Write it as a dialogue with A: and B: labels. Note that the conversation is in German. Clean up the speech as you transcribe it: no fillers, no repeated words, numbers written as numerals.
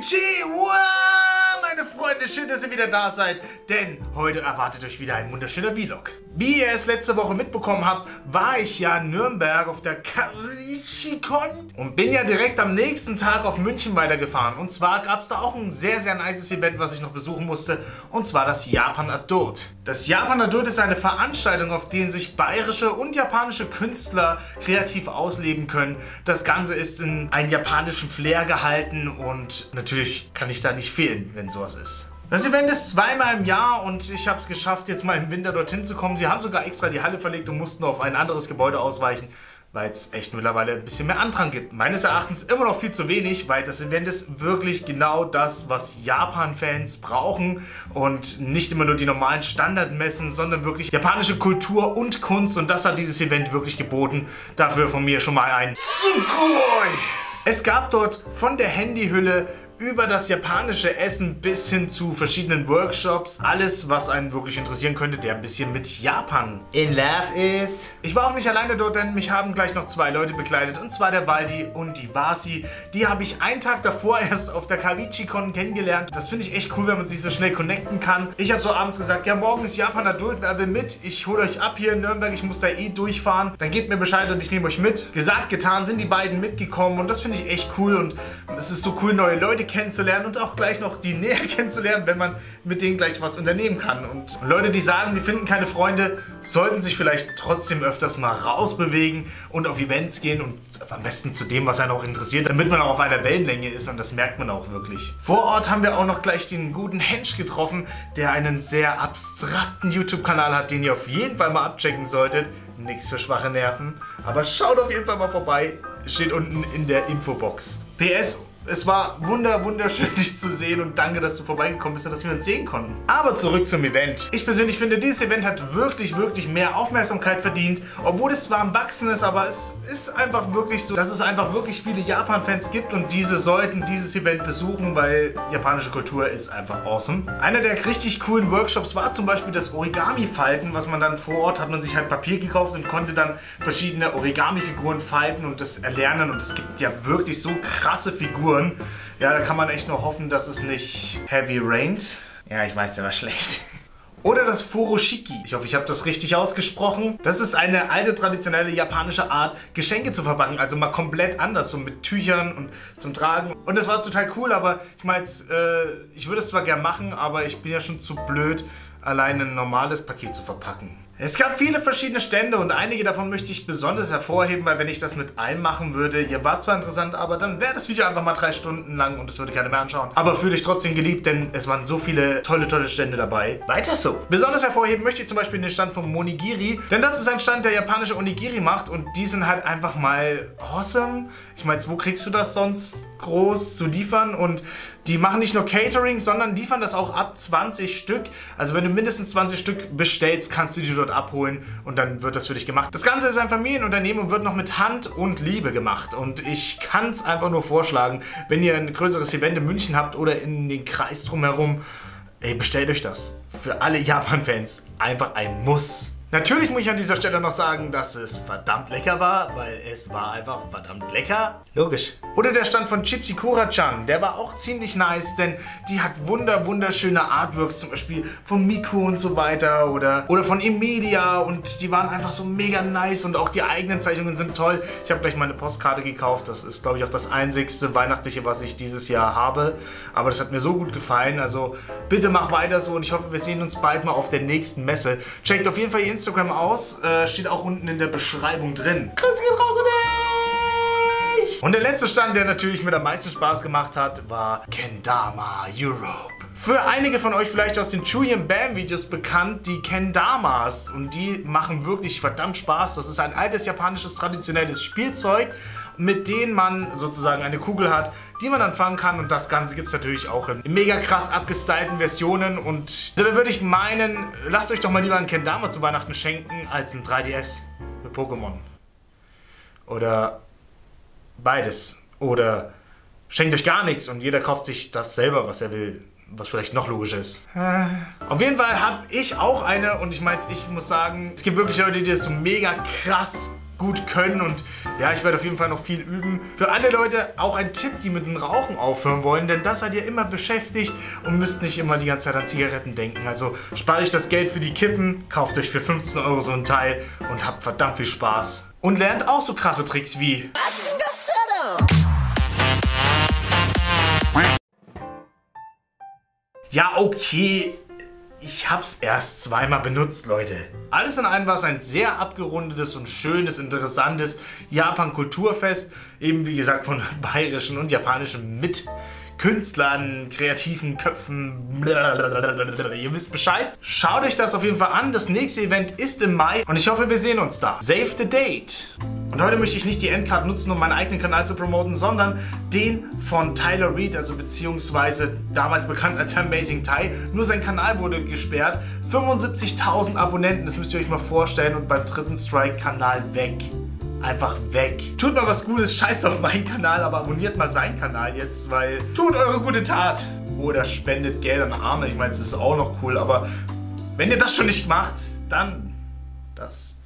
A: Konnichiwa, meine Freunde, schön, dass ihr wieder da seid, denn heute erwartet euch wieder ein wunderschöner Vlog. Wie ihr es letzte Woche mitbekommen habt, war ich ja in Nürnberg auf der Kavichi-Con und bin ja direkt am nächsten Tag auf München weitergefahren. Und zwar gab es da auch ein sehr, sehr nices Event, was ich noch besuchen musste, und zwar das Japan Adult. Das Japan Adult ist eine Veranstaltung, auf der sich bayerische und japanische Künstler kreativ ausleben können. Das Ganze ist in einen japanischen Flair gehalten und natürlich kann ich da nicht fehlen, wenn sowas ist. Das Event ist zweimal im Jahr und ich habe es geschafft, jetzt mal im Winter dorthin zu kommen. Sie haben sogar extra die Halle verlegt und mussten auf ein anderes Gebäude ausweichen, weil es echt mittlerweile ein bisschen mehr Andrang gibt. Meines Erachtens immer noch viel zu wenig, weil das Event ist wirklich genau das, was Japan-Fans brauchen und nicht immer nur die normalen Standardmessen, sondern wirklich japanische Kultur und Kunst, und das hat dieses Event wirklich geboten. Dafür von mir schon mal ein Sugoi! Es gab dort von der Handyhülle über das japanische Essen bis hin zu verschiedenen Workshops. Alles, was einen wirklich interessieren könnte, der ein bisschen mit Japan in love ist. Ich war auch nicht alleine dort, denn mich haben gleich noch zwei Leute begleitet. Und zwar der Waldi und die Vasi. Die habe ich einen Tag davor erst auf der Kavichi-Con kennengelernt. Das finde ich echt cool, wenn man sich so schnell connecten kann. Ich habe so abends gesagt, ja, morgen ist Japan Adult, wer will mit? Ich hole euch ab hier in Nürnberg, ich muss da eh durchfahren. Dann gebt mir Bescheid und ich nehme euch mit. Gesagt, getan, sind die beiden mitgekommen und das finde ich echt cool. Und es ist so cool, neue Leute kennenzulernen und auch gleich noch die näher kennenzulernen, wenn man mit denen gleich was unternehmen kann. Und Leute, die sagen, sie finden keine Freunde, sollten sich vielleicht trotzdem öfters mal rausbewegen und auf Events gehen und am besten zu dem, was einen auch interessiert, damit man auch auf einer Wellenlänge ist, und das merkt man auch wirklich. Vor Ort haben wir auch noch gleich den guten Hensch getroffen, der einen sehr abstrakten YouTube-Kanal hat, den ihr auf jeden Fall mal abchecken solltet. Nichts für schwache Nerven, aber schaut auf jeden Fall mal vorbei. Steht unten in der Infobox. PS: Es war wunderschön, dich zu sehen, und danke, dass du vorbeigekommen bist und dass wir uns sehen konnten. Aber zurück zum Event. Ich persönlich finde, dieses Event hat wirklich mehr Aufmerksamkeit verdient, obwohl es zwar am Wachsen ist, aber es ist einfach wirklich so, dass es einfach wirklich viele Japan-Fans gibt und diese sollten dieses Event besuchen, weil japanische Kultur ist einfach awesome. Einer der richtig coolen Workshops war zum Beispiel das Origami-Falten, was man dann vor Ort, hat man sich halt Papier gekauft und konnte dann verschiedene Origami-Figuren falten und das erlernen, und es gibt ja wirklich so krasse Figuren. Ja, da kann man echt nur hoffen, dass es nicht heavy rained. Ja, ich weiß, der war schlecht. Oder das Furoshiki. Ich hoffe, ich habe das richtig ausgesprochen. Das ist eine alte, traditionelle japanische Art, Geschenke zu verpacken. Also mal komplett anders, so mit Tüchern und zum Tragen. Und das war total cool, aber ich meine, ich würde es zwar gern machen, aber ich bin ja schon zu blöd, allein ein normales Paket zu verpacken. Es gab viele verschiedene Stände und einige davon möchte ich besonders hervorheben, weil wenn ich das mit einem machen würde, ihr wart zwar interessant, aber dann wäre das Video einfach mal 3 Stunden lang und es würde keiner mehr anschauen. Aber fühlt euch trotzdem geliebt, denn es waren so viele tolle Stände dabei. Weiter so. Besonders hervorheben möchte ich zum Beispiel den Stand vom Monigiri, denn das ist ein Stand, der japanische Onigiri macht, und die sind halt einfach mal awesome. Ich meine, wo kriegst du das sonst groß zu liefern? Und die machen nicht nur Catering, sondern liefern das auch ab 20 Stück. Also wenn du mindestens 20 Stück bestellst, kannst du die dort abholen und dann wird das für dich gemacht. Das Ganze ist ein Familienunternehmen und wird noch mit Hand und Liebe gemacht. Und ich kann es einfach nur vorschlagen, wenn ihr ein größeres Event in München habt oder in den Kreis drumherum, ey, bestellt euch das. Für alle Japan-Fans einfach ein Muss. Natürlich muss ich an dieser Stelle noch sagen, dass es verdammt lecker war, weil es war einfach verdammt lecker. Logisch. Oder der Stand von Chipsy Kura-chan, der war auch ziemlich nice, denn die hat wunderschöne Artworks, zum Beispiel von Miku und so weiter oder von Emilia, und die waren einfach so mega nice und auch die eigenen Zeichnungen sind toll. Ich habe gleich meine Postkarte gekauft, das ist glaube ich auch das einzigste Weihnachtliche, was ich dieses Jahr habe, aber das hat mir so gut gefallen, also bitte mach weiter so und ich hoffe, wir sehen uns bald mal auf der nächsten Messe. Checkt auf jeden Fall ihr Instagram aus, steht auch unten in der Beschreibung drin. Grüße gehen raus an dich! Und der letzte Stand, der natürlich mir am meisten Spaß gemacht hat, war Kendama Europe. Für einige von euch vielleicht aus den Julian Bam Videos bekannt, die Kendamas, und die machen wirklich verdammt Spaß. Das ist ein altes japanisches traditionelles Spielzeug, mit denen man sozusagen eine Kugel hat, die man dann fangen kann, und das Ganze gibt es natürlich auch in mega krass abgestylten Versionen, und da würde ich meinen, lasst euch doch mal lieber ein Kendama zu Weihnachten schenken als ein 3DS mit Pokémon. Oder beides. Oder schenkt euch gar nichts und jeder kauft sich das selber, was er will. Was vielleicht noch logisch ist. Auf jeden Fall habe ich auch eine, und ich muss sagen, es gibt wirklich Leute, die das so mega krass gut können und ja, ich werde auf jeden Fall noch viel üben. Für alle Leute auch ein Tipp, die mit dem Rauchen aufhören wollen, denn das seid ihr immer beschäftigt und müsst nicht immer die ganze Zeit an Zigaretten denken. Also spart euch das Geld für die Kippen, kauft euch für 15 € so ein Teil und habt verdammt viel Spaß. Und lernt auch so krasse Tricks wie... Ja, okay. Ich hab's erst zweimal benutzt, Leute. Alles in allem war es ein sehr abgerundetes und schönes, interessantes Japan-Kulturfest. Eben wie gesagt von bayerischen und japanischen Künstlern, kreativen Köpfen, ihr wisst Bescheid. Schaut euch das auf jeden Fall an. Das nächste Event ist im Mai und ich hoffe, wir sehen uns da. Save the date. Und heute möchte ich nicht die Endcard nutzen, um meinen eigenen Kanal zu promoten, sondern den von Tyler Reed, also beziehungsweise damals bekannt als Amazing Ty. Nur sein Kanal wurde gesperrt. 75.000 Abonnenten, das müsst ihr euch mal vorstellen, und beim dritten Strike Kanal weg. Einfach weg. Tut mal was Gutes, scheißt auf meinen Kanal, aber abonniert mal seinen Kanal jetzt, weil tut eure gute Tat. Oder spendet Geld an Arme, ich meine, das ist auch noch cool, aber wenn ihr das schon nicht macht, dann das.